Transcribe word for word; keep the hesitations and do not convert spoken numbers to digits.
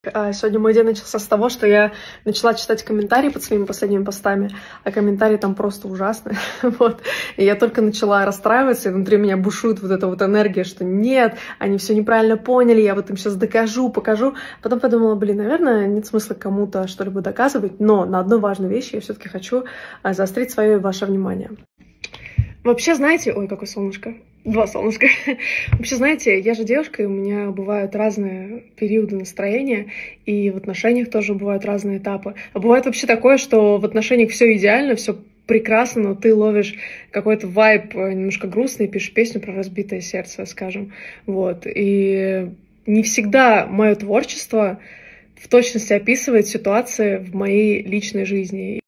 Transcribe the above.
Сегодня мой день начался с того, что я начала читать комментарии под своими последними постами, а комментарии там просто ужасные, вот. И я только начала расстраиваться, и внутри меня бушует вот эта вот энергия, что нет, они все неправильно поняли, я вот им сейчас докажу, покажу. Потом подумала, блин, наверное, нет смысла кому-то что-либо доказывать, но на одну важную вещь я все-таки хочу заострить свое и ваше внимание. Вообще, знаете... Ой, какое солнышко. Два солнышка. Вообще, знаете, я же девушка, и у меня бывают разные периоды настроения, и в отношениях тоже бывают разные этапы. А бывает вообще такое, что в отношениях все идеально, все прекрасно, но ты ловишь какой-то вайб немножко грустный, пишешь песню про разбитое сердце, скажем. Вот. И не всегда мое творчество в точности описывает ситуации в моей личной жизни.